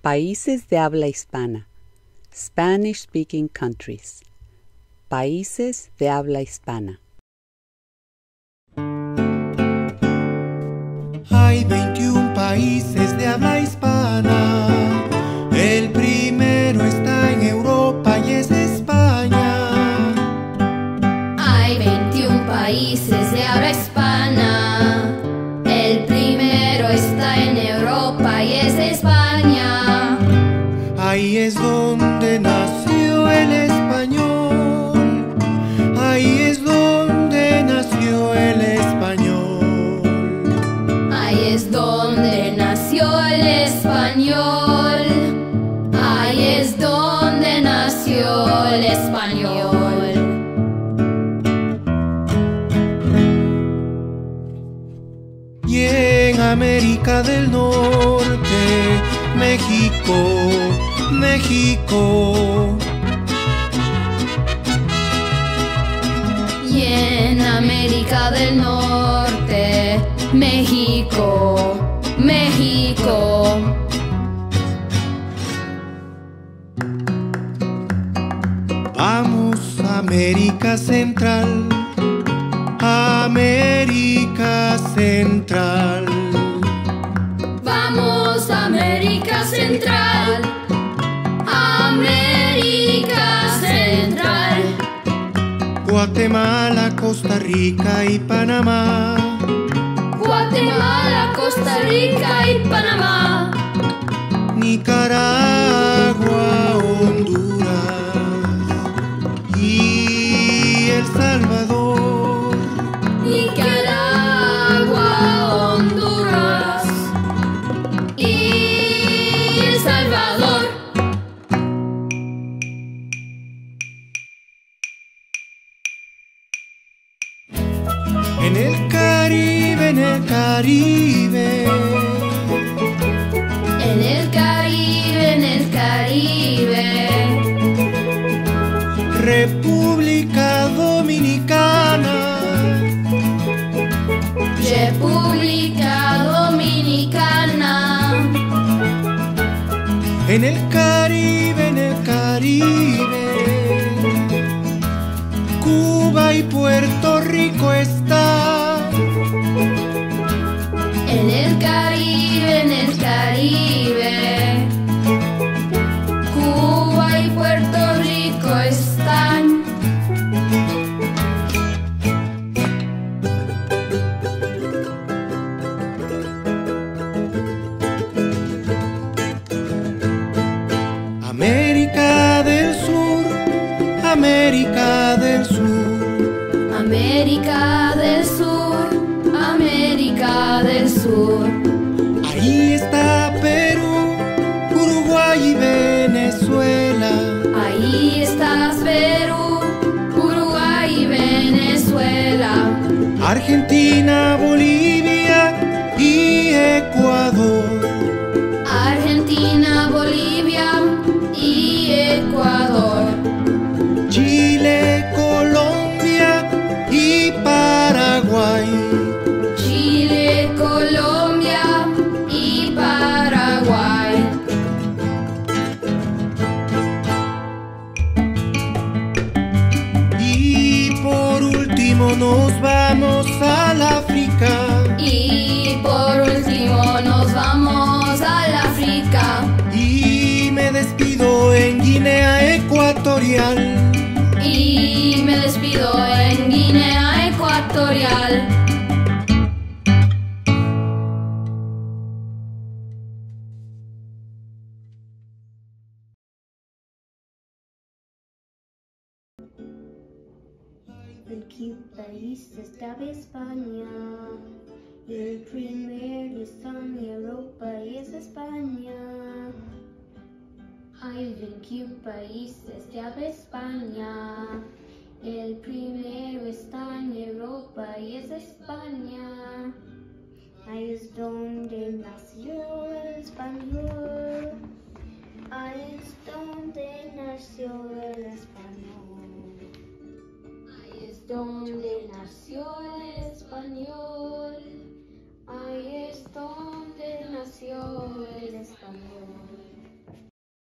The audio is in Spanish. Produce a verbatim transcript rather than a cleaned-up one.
Países de habla hispana. Spanish-speaking countries. Países de habla hispana. Hay veintiún países de habla hispana. El primero está en Europa y es España. Hay veintiún países de habla hispana. El primero está en Europa y es España. Ahí es donde nació el español. Ahí es donde nació el español. Ahí es donde nació el español. Ahí es donde nació el español. Y en América del Norte, México, México. Y en América del Norte, México, México. Vamos a América Central, América Central. Vamos a América Central, América Central. Guatemala, Costa Rica y Panamá. Guatemala, Costa Rica y Panamá. Nicaragua, Honduras y El Salvador. Nicaragua, Honduras y El Salvador. En el Caribe, en el Caribe. En el Caribe, en el Caribe. República Dominicana. República Dominicana. En el Caribe, en el Caribe. Cuba y Puerto Rico está. En el Caribe, en el Caribe. Cuba y Puerto Rico están. América del Sur, América del Sur. América del Sur, América del Sur. Ahí está Perú, Uruguay y Venezuela. Ahí estás Perú, Uruguay y Venezuela. Argentina, Bolivia y Ecuador. Argentina, Bolivia y Ecuador. Chile, Colombia y Paraguay. Chile, Colombia y Paraguay. Y por último nos vamos al África. Y por último nos vamos al África. Y me despido en Guinea Ecuatorial. Y me despido en Guinea Ecuatorial. veintiún países de habla España. El primero está en Europa y es España. Hay veintiún países de habla España. El primero está en Europa y es España. Ahí es donde nació el español. Ahí es donde nació el español. Ahí es donde nació